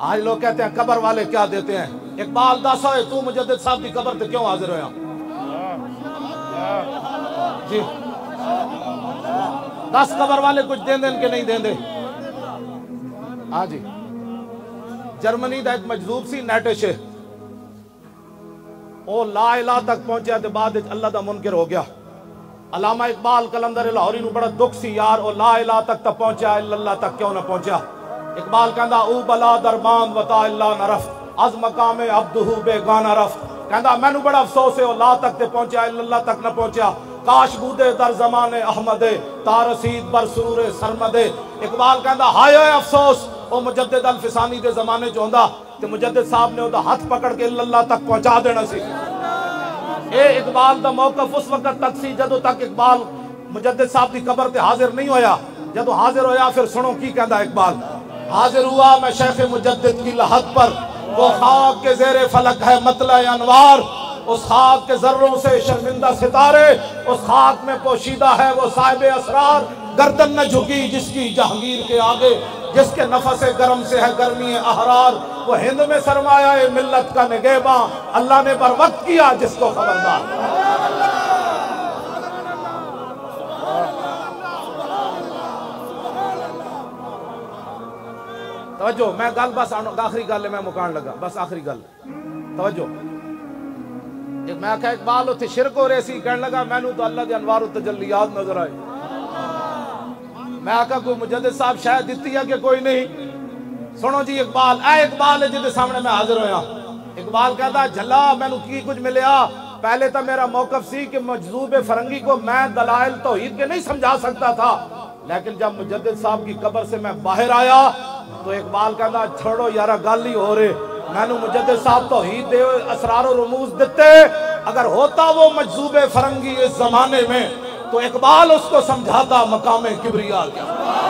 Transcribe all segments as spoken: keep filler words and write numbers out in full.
आज लोग कहते हैं कब्र वाले क्या देते हैं। इकबाल दस होए तू मुजद्दिद साहब की कब्र ते क्यों हाजिर होया जी? दस कब्र वाले कुछ देंदे के नहीं देंदे। हाँ जी, जर्मनी का एक मजदूर सी नेटिश वो ला इला तक पहुंचा तो बाद अल्लाह का मुनकर हो गया। अलामा इकबाल कलंदर लाहौरी नूं बड़ा दुख सी यार वो ला इला तक तक पहुंचा अल्लाह तक क्यों ना पहुंचा। इकबाल कहंदा ऊ बला दरबान वता इल्ला नरफ अज मकामे अब्दहू बेगाना रफ। कहंदा मैनू बड़ा अफसोस है वो ला तक ते पहुंचा अल्लाह तक ना पहुंचा। काश बूदे दर जमाने अहमदे तारसीद बर सुरूरे सरमदे। इकबाल कहंदा हाय अफसोस वो मुजद्दिद अल फिसानी दे जमाने च होंदा ते मुजद्दिद साहब ने ओदा हाथ पकड़ के अल्लाह तक पहुंचा देना सी। ए इकबाल दा मौकफ उस वक्त तक सी जदों तक इकबाल मुजद्दिद साहब दी कब्र ते हाजिर नहीं होया। जदों हाजिर होया फिर सुनो की कहंदा इकबाल। हाजिर हुआ मैं शेख मुजद्दिद की लहद पर वो खाक के ज़ेरे फलक है मतला अनवार। उस खाक के जर्रों से शर्मिंदा सितारे उस खाक में पोशीदा है वो साहिब असरार। गर्दन न झुकी जिसकी जहांगीर के आगे जिसके नफस गर्म से है गर्मी अहरार। वो हिंद में सरमाया मिल्लत का निगेबा अल्लाह ने बर वक्त किया जिसको खबरदार। तवज्जो मैं गल बस आखिरी गल मैं मुकान लगा बस आखिरी गल तवज्जो। एक मैं आख्या इकबाल उत्थे शिरक हो रही सी कहने लगा मैनू तो अल्लाह के अनवार तजल्लियात नजर आए। मैं आख्या कोई मुजद्दिद साहब शायद दिती है कि कोई नहीं। सुनो जी इकबाल ए इकबाल है जिहदे सामने मैं हाजिर होया। इकबाल कहता झल्ला मैनू की कुछ मिलया। पहले तो मेरा मौकफ सी कि मजजूब फरंगी को मैं दलाइल तौहीद के नहीं समझा सकता था लेकिन जब मुजद्दिद साहब की कब्र से मैं बाहर आया तो इकबाल कहता छोड़ो यारा गल ही हो रहे मैनू मुजद्दिद साहब तौहीद दे असरार और रमूज दिते। अगर होता वो मजजूब फरंगी इस जमाने में तो इकबाल उसको समझाता मकामे किबरिया क्या।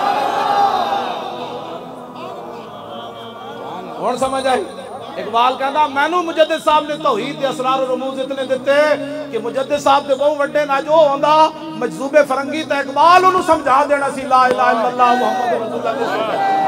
कौन समझ आई? इकबाल कहता मैनू मुजद्दिद साहब ने तौहीद दे असरार और रमूज इतने दिते कि मुजद्दिद साहब दे बहुत वड्डे ना जो होंदा मजजूब फरंगी तो इकबाल उन्होंने समझा देना सी ला इलाहा इल्लल्लाह मुहम्मद रसूलुल्लाह।